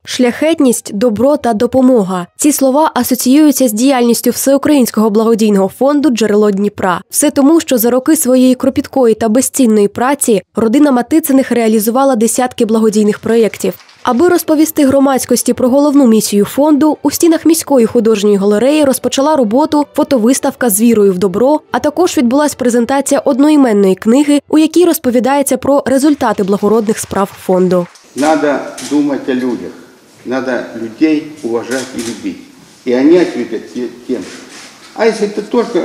Шляхетність, добро та допомога. Ці слова асоціюються з діяльністю Всеукраїнського благодійного фонду «Джерело Дніпра». Все тому, що за роки своєї кропіткої та безцінної праці родина Матициних реалізувала десятки благодійних проєктів. Аби розповісти громадськості про головну місію фонду, у стінах міської художньої галереї розпочала роботу фотовиставка «З вірою в добро», а також відбулась презентація одноіменної книги, у якій розповідається про результати благородних справ фонду. Надо думать о людях, надо людей уважать и любить. И они ответят тем. А если ты только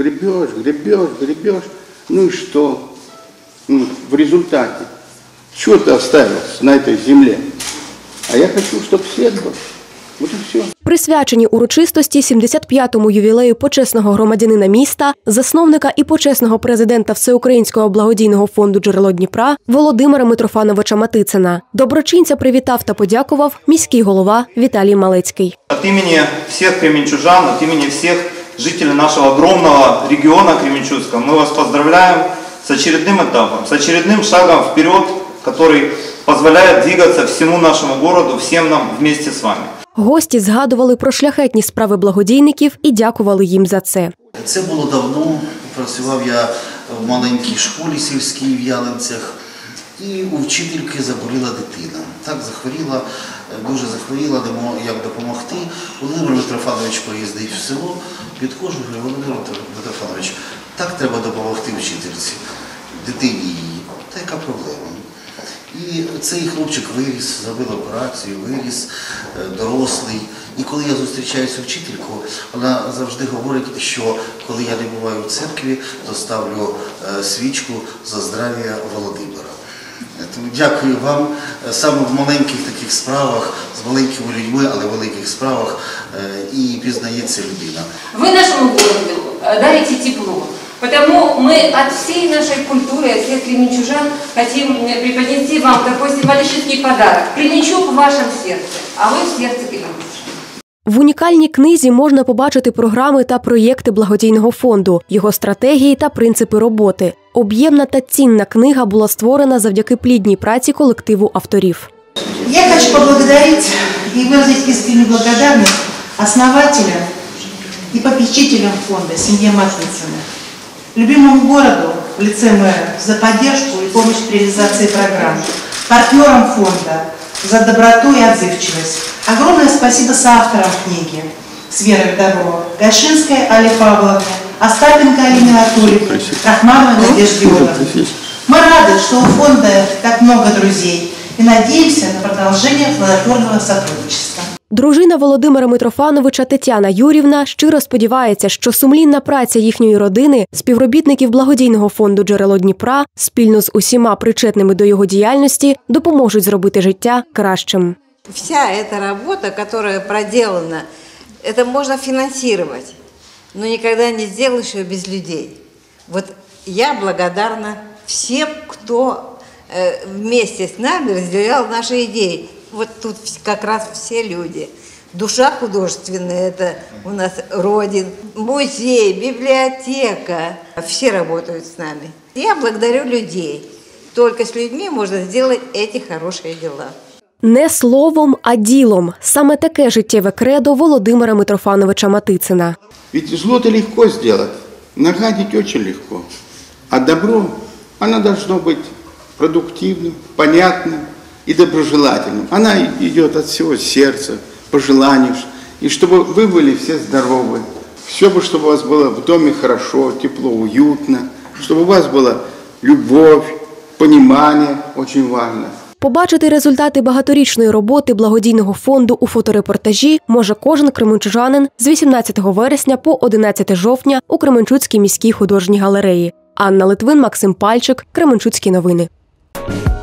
гребешь, ну и что? Ну, в результате, что ты оставил на этой земле? А я хочу, чтобы свет был. Вот и все. Присвячені урочистості 75-му ювілею почесного громадянина міста, засновника і почесного президента Всеукраїнського благодійного фонду «Джерело Дніпра» Володимира Митрофановича Матицина. Доброчинця привітав та подякував міський голова Віталій Малецький. От імені всіх кременчужан, от імені всіх жителей нашого огромного регіону Кременчуцького ми вас поздравляємо з очередним етапом, з очередним шагом вперед, який дозволяє двигатися всьому нашому городу, всім нам вместе з вами. Гості згадували про шляхетні справи благодійників і дякували їм за це. Це було давно. Працював я в маленькій школі сільській в Ялинцях. І у вчительки заболіла дитина. Так захворіла, дуже захворіла, як допомогти. Володимир Митрофанович поїздив в село, підходжу, говорю: Володимир Митрофанович, так треба допомогти вчительці, дитині її. Та яка проблема? І цей хлопчик виріс, зробив операцію, виріс, дорослий. І коли я зустрічаюся з вчителькою, вона завжди говорить, що коли я не буваю в церкві, то ставлю свічку за здрав'я Володимира. Тому дякую вам. Саме в маленьких таких справах, з маленькими людьми, але в великих справах і пізнається людина. Ви нашому городу дарите тепло. Потому мы от всей нашей культуры, от всех кременчужан хотим преподнести вам такой символический подарок. Кременчуг в вашем сердце, а вы в сердце Кременчуга. В унікальній книзі можна побачити програми та проєкти благодійного фонду, його стратегії та принципи роботи. Об'ємна та цінна книга була створена завдяки плідній праці колективу авторів. Я хочу поблагодарить и выразить искреннюю благодарность основателям и попечителям фонда, семье Матицыных, любимому городу в лице мэра за поддержку и помощь при реализации программ, партнерам фонда за доброту и отзывчивость. Огромное спасибо соавторам книги «С верой в добро» Гашинской Алле Павловне, Остапенко Алине Анатольевне, Рахмановой Надежде Ивановне. Мы рады, что у фонда так много друзей и надеемся на продолжение плодотворного сотрудничества. Дружина Володимира Митрофановича Тетяна Юрівна щиро сподівається, що сумлінна праця їхньої родини, співробітників благодійного фонду «Джерело Дніпра» спільно з усіма причетними до його діяльності допоможуть зробити життя кращим. Вся эта работа, которая проделана, это можно финансировать, но никогда не сделаешь ее без людей. Вот я благодарна всем, кто вместе с нами разделял наши идеи. Вот тут как раз все люди. Душа художественная – это у нас Родин, музей, библиотека. Все работают с нами. Я благодарю людей. Только с людьми можно сделать эти хорошие дела. Не словом, а ділом. Саме таке життєве кредо Володимира Митрофановича Матицина. Ведь зло-то легко сделать, нагадить очень легко. А добро, оно должно быть продуктивным, понятным и доброжелательным. Она идет от всего сердца, пожеланий. И чтобы вы были все здоровы, все бы, чтобы у вас было в доме хорошо, тепло, уютно, чтобы у вас была любовь, понимание, очень важно. Побачити результати багаторічної роботи благодійного фонду у фоторепортажі може кожен кременчужанин з 18 вересня по 11 жовтня у Кременчуцькій міській художній галереї. Анна Литвин, Максим Пальчик, Кременчуцькі новини.